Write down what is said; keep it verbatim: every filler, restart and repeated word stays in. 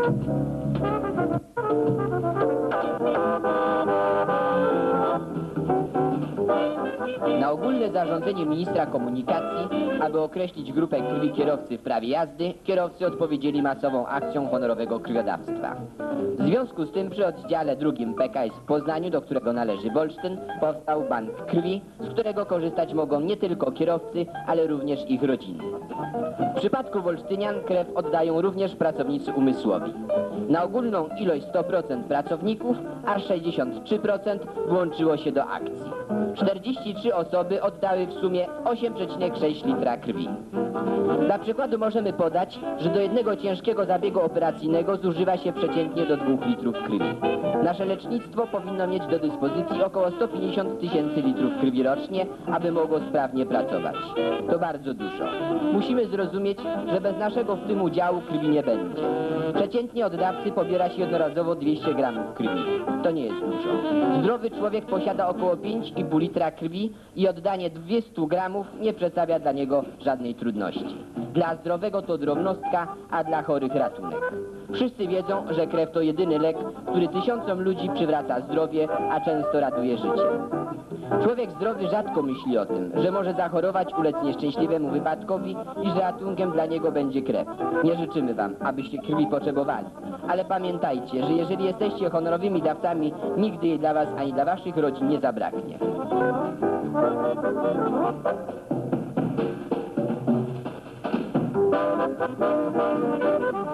Na ogólne zarządzenie ministra komunikacji, aby określić grupę krwi kierowcy w prawie jazdy, kierowcy odpowiedzieli masową akcją honorowego krwiodawstwa. W związku z tym przy oddziale drugim P K S w Poznaniu, do którego należy Wolsztyn, powstał bank krwi, z którego korzystać mogą nie tylko kierowcy, ale również ich rodziny. W przypadku Wolsztynian krew oddają również pracownicy umysłowi. Na ogólną ilość sto procent pracowników, aż sześćdziesiąt trzy procent włączyło się do akcji. czterdzieści trzy osoby oddały w sumie osiem przecinek sześć litra krwi. Dla przykładu możemy podać, że do jednego ciężkiego zabiegu operacyjnego zużywa się przeciętnie do dwóch litrów krwi. Nasze lecznictwo powinno mieć do dyspozycji około sto pięćdziesiąt tysięcy litrów krwi rocznie, aby mogło sprawnie pracować. To bardzo dużo. Musimy zrozumieć, że bez naszego w tym udziału krwi nie będzie. Przeciętnie od dawcy pobiera się jednorazowo dwieście gramów krwi. To nie jest dużo. Zdrowy człowiek posiada około pięć i pół litra krwi i oddanie dwieście gramów nie przedstawia dla niego żadnej trudności. Dla zdrowego to drobnostka, a dla chorych ratunek. Wszyscy wiedzą, że krew to jedyny lek, który tysiącom ludzi przywraca zdrowie, a często ratuje życie. Człowiek zdrowy rzadko myśli o tym, że może zachorować, ulec nieszczęśliwemu wypadkowi i że ratunkiem dla niego będzie krew. Nie życzymy wam, abyście krwi potrzebowali. Ale pamiętajcie, że jeżeli jesteście honorowymi dawcami, nigdy jej dla was ani dla waszych rodzin nie zabraknie. Thank you.